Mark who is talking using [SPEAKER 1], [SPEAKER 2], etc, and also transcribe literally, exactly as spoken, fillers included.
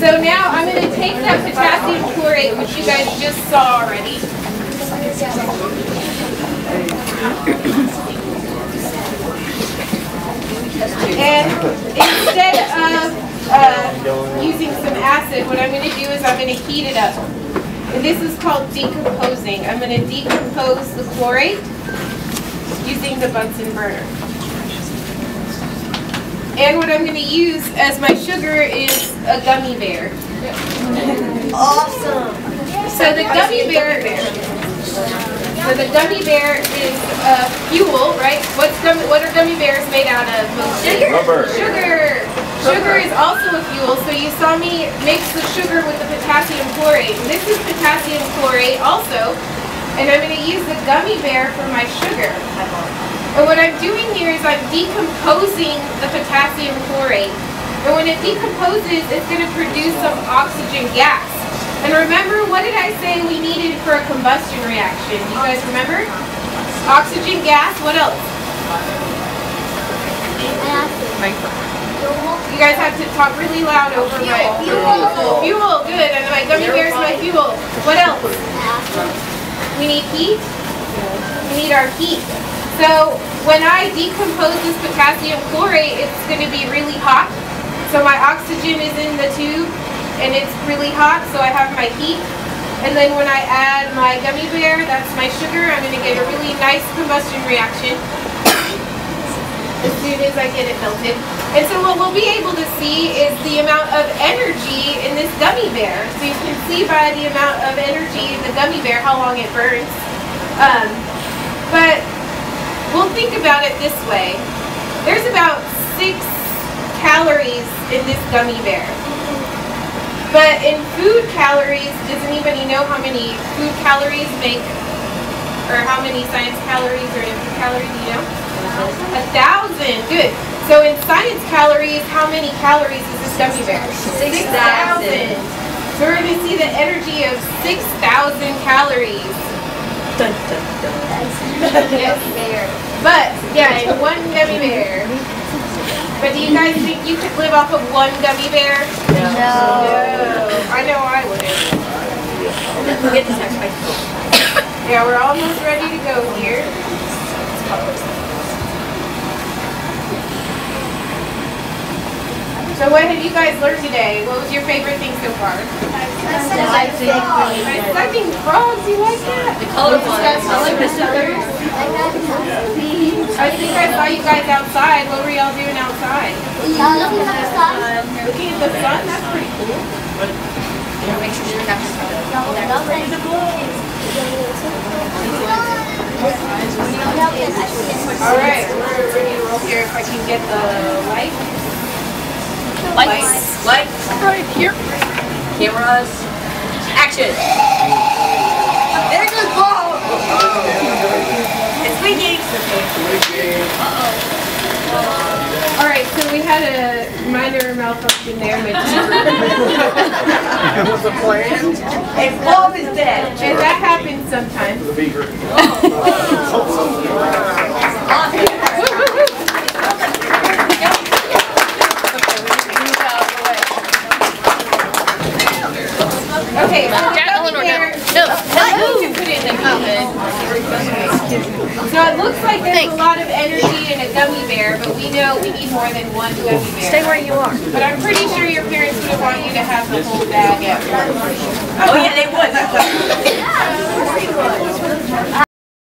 [SPEAKER 1] So now I'm going to take that potassium chlorate, which you guys just saw already. And instead of uh, using some acid, what I'm going to do is I'm going to heat it up. And this is called decomposing. I'm going to decompose the chlorate using the Bunsen burner. And what I'm going to use as my sugar is a gummy bear.
[SPEAKER 2] Awesome!
[SPEAKER 1] So the gummy bear, so the gummy bear is uh, fuel, right? What's gummy, what are gummy bears made out of?
[SPEAKER 2] Sugar.
[SPEAKER 1] Rubber. Sugar. Sugar is also a fuel. So you saw me mix the sugar with the potassium chlorate. And this is potassium chlorate also. And I'm going to use the gummy bear for my sugar. And what I'm doing here is I'm decomposing the potassium chlorate. And when it decomposes, it's going to produce some oxygen gas. And remember, what did I say we needed for a combustion reaction? You guys remember? Oxygen gas, what else? You guys have to talk really loud over my fuel. Fuel, good. And my gummy bear is my fuel. What else? We need heat. We need our heat. So when I decompose this potassium chlorate, it's going to be really hot. So my oxygen is in the tube and it's really hot, so I have my heat. And then when I add my gummy bear, that's my sugar, I'm going to get a really nice combustion reaction as soon as I get it melted. And so what we'll be able to see is the amount of energy in this gummy bear. So you can see by the amount of energy in the gummy bear how long it burns. Um, but we'll think about it this way. There's about six calories in this gummy bear. But in food calories, does anybody know how many food calories make, or how many science calories are in food calories, do you know? A thousand, good. So in science calories, how many calories is this gummy bear?
[SPEAKER 2] Six thousand.
[SPEAKER 1] So we're going to see the energy of six thousand calories.
[SPEAKER 2] Dun, dun, dun.
[SPEAKER 1] Yes. But, yeah, in one gummy bear. But do you guys think you could live off of one gummy bear?
[SPEAKER 2] No.
[SPEAKER 1] No. I know I wouldn't.
[SPEAKER 2] Get this next one.
[SPEAKER 1] Yeah, we're almost ready to go here. So what have you guys learned today? What was your favorite thing so far? Dissecting frogs. You like that?
[SPEAKER 2] The colorful ones. I like the colors.
[SPEAKER 1] I think I saw you guys outside. What were y'all doing outside?
[SPEAKER 3] Looking at the sun.
[SPEAKER 1] Looking at the sun? That's pretty cool.
[SPEAKER 2] Make sure you're happy.
[SPEAKER 1] Alright, we're ready to roll here if I can get the light.
[SPEAKER 2] Lights. Lights. Right here. Cameras. Action. There goes ball. It's winking. Uh-oh.
[SPEAKER 1] Alright, so we had a minor malfunction there.
[SPEAKER 4] It was a plan.
[SPEAKER 2] And Bob is dead.
[SPEAKER 1] And that happens sometimes.
[SPEAKER 2] Okay,
[SPEAKER 1] so gummy bear.
[SPEAKER 2] No,
[SPEAKER 1] You can put it in the oven. So it looks like there's a lot of energy in a gummy bear, but we know we need more than one gummy bear.
[SPEAKER 2] Stay where you are.
[SPEAKER 1] But I'm pretty sure your parents would want you to have the whole bag at once.
[SPEAKER 2] Oh yeah, they would.